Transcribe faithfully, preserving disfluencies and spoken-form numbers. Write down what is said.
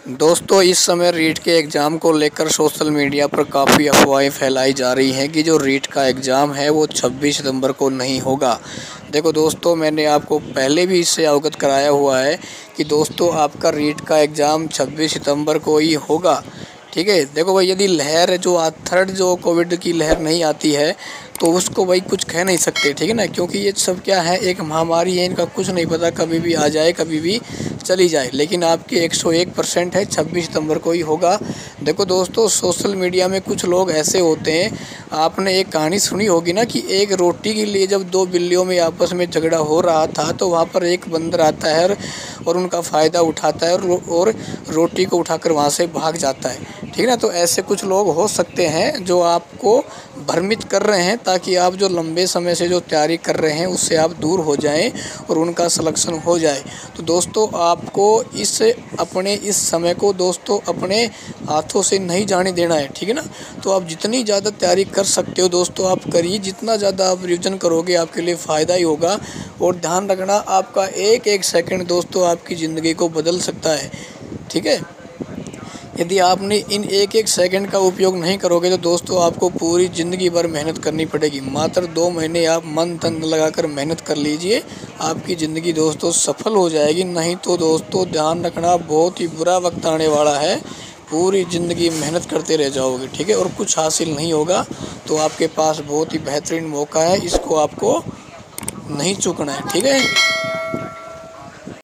दोस्तों इस समय रीट के एग्ज़ाम को लेकर सोशल मीडिया पर काफ़ी अफवाहें फैलाई जा रही हैं कि जो रीट का एग्ज़ाम है वो छब्बीस सितंबर को नहीं होगा। देखो दोस्तों, मैंने आपको पहले भी इससे अवगत कराया हुआ है कि दोस्तों आपका रीट का एग्ज़ाम छब्बीस सितंबर को ही होगा। ठीक है, देखो भाई, यदि लहर जो आ थर्ड जो कोविड की लहर नहीं आती है तो उसको भाई कुछ कह नहीं सकते, ठीक है ना, क्योंकि ये सब क्या है, एक महामारी है, इनका कुछ नहीं पता, कभी भी आ जाए कभी भी चली जाए। लेकिन आपके एक सौ एक परसेंट है छब्बीस सितंबर को ही होगा। देखो दोस्तों, सोशल मीडिया में कुछ लोग ऐसे होते हैं, आपने एक कहानी सुनी होगी ना कि एक रोटी के लिए जब दो बिल्लियों में आपस में झगड़ा हो रहा था तो वहाँ पर एक बंदर आता है और उनका फ़ायदा उठाता है और, और रोटी को उठाकर वहाँ से भाग जाता है, ठीक है ना। तो ऐसे कुछ लोग हो सकते हैं जो आपको भ्रमित कर रहे हैं ताकि आप जो लंबे समय से जो तैयारी कर रहे हैं उससे आप दूर हो जाएं और उनका सिलेक्शन हो जाए। तो दोस्तों आपको इस अपने इस समय को दोस्तों अपने हाथों से नहीं जाने देना है, ठीक है ना। तो आप जितनी ज़्यादा तैयारी कर सकते हो दोस्तों आप करिए, जितना ज़्यादा आप रिविज़न करोगे आपके लिए फ़ायदा ही होगा। और ध्यान रखना, आपका एक एक सेकंड दोस्तों आपकी ज़िंदगी को बदल सकता है, ठीक है। यदि आपने इन एक एक सेकंड का उपयोग नहीं करोगे तो दोस्तों आपको पूरी ज़िंदगी भर मेहनत करनी पड़ेगी। मात्र दो महीने आप मन तन लगाकर मेहनत कर लीजिए, आपकी ज़िंदगी दोस्तों सफल हो जाएगी। नहीं तो दोस्तों ध्यान रखना, बहुत ही बुरा वक्त आने वाला है, पूरी ज़िंदगी मेहनत करते रह जाओगे, ठीक है, और कुछ हासिल नहीं होगा। तो आपके पास बहुत ही बेहतरीन मौका है, इसको आपको नहीं चूकना है, ठीक है।